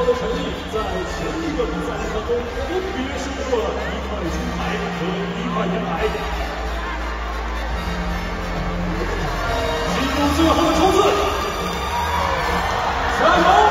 的成绩，在前一个比赛当中分别收获了1块金牌和1块银牌。进入最后的冲刺，加油！